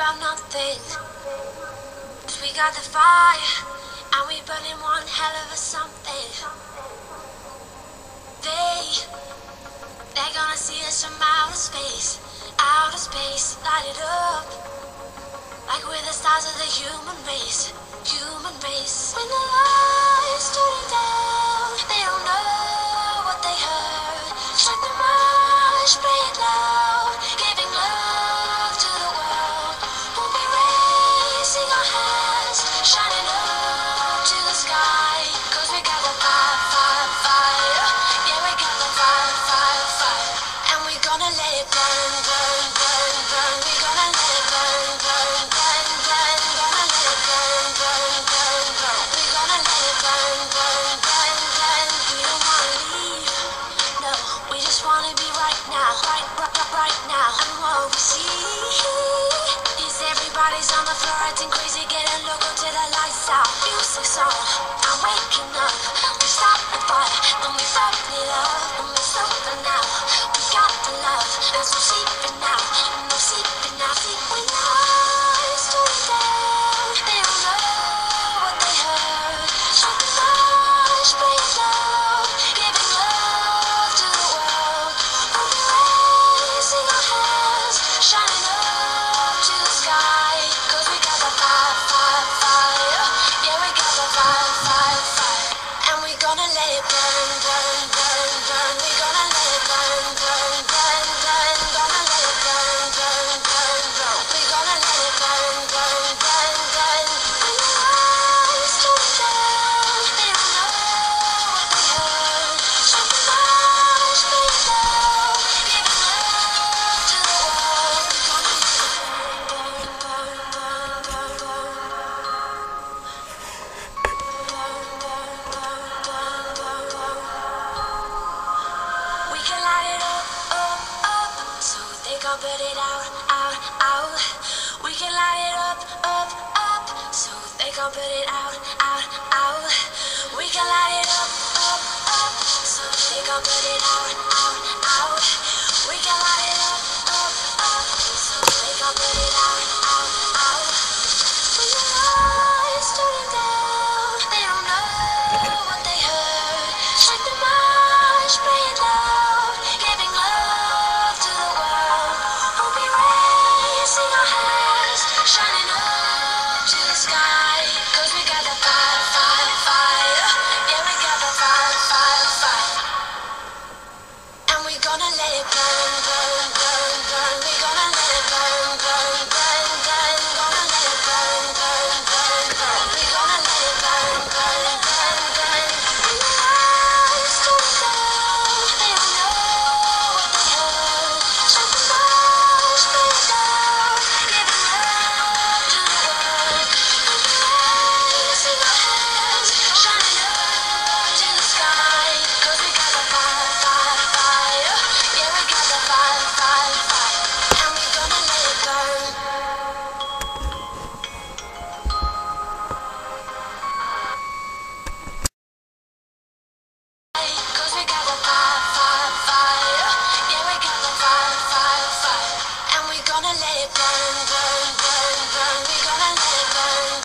about nothing. 'Cause we got the fire, and we burning one hell of a something. They're gonna see us from outer space, light it up, like we're the stars of the human race, human race. When the lights turn down, they don't know what they heard. Strike the march, play it loud, giving love to the world. We'll be raising our hands, shining up to the sky. 'Cause we got the fire, fire, fire. Yeah, we got the fire, fire, fire. And we're gonna let it burn, burn, burn, burn. We're gonna let it burn, burn, burn, burn. Gonna let it burn, burn, burn, burn. We're gonna let it burn, burn, burn, burn. We don't wanna leave, no. We just wanna be right now, right now. And what we see is everybody's on the floor acting crazy, getting local till the lights out. Music's on, I'm waking up. We stop the fire, then we fuck it up, and we're sober now. We got the love, there's no sleeping now, no sleeping now. See, when the lights turn down, they don't know what they heard. Strike the march, play it loud, giving love to the world. We'll be raising our hands, shining up to the sky. 'Cause we got the fire, fire, fire. Yeah, we got the fire, fire, fire. And we're gonna let it burn, burn, burn, burn. We're gonna let it burn, burn, burn, burn. Gonna let it burn, burn, burn, burn. We're gonna let it burn, burn, burn, burn. When the lights turn down, they don't know what they heard. Strike the march, play it loud, giving love to the world. We're gonna let it burn, burn, burn, burn, burn, burn. We can light it up, up, up, so they can put it out, out, out. We can light it up, up, up, so they can put it out, out, out. We can light it up, up, up, so they can put it out, out, out. We can light it up, up, so they can put it out, out, out. When the lights turn down, they don't know what they heard. Strike the march, play it loud, giving love to the world. We'll be raising our hands, shining